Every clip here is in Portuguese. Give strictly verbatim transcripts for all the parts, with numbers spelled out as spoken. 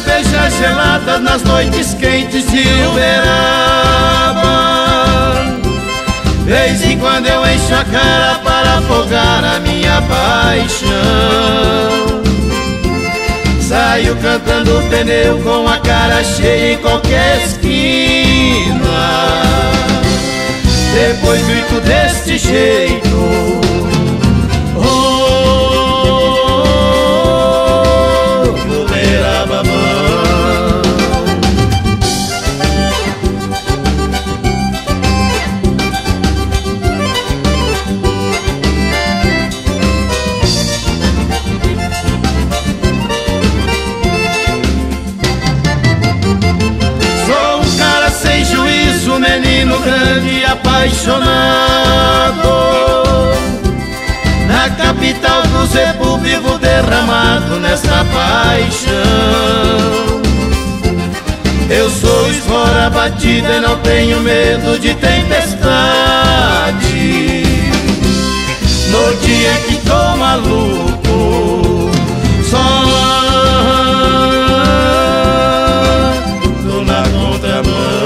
cervejas geladas nas noites quentes de Uberaba. Vez em quando eu encho a cara para afogar a minha paixão. Saio cantando pneu com a cara cheia em qualquer esquina. Depois grito deste jeito: menino grande e apaixonado, na capital do Zebu vivo derramado nesta paixão. Eu sou esfora batida e não tenho medo de tempestade. No dia que tô maluco, só ando na contramão.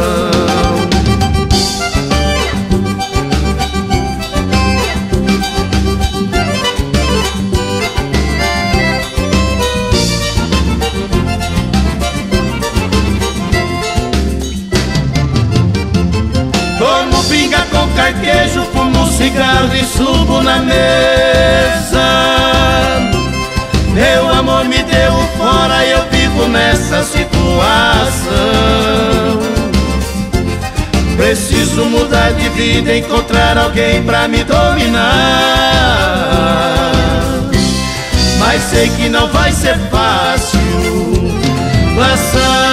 Como pinga com carquejo, fumo um cigarro e subo na mesa. Meu amor me deu fora e eu vivo nessa situação. Preciso mudar de vida, encontrar alguém pra me dominar. Mas sei que não vai ser fácil passar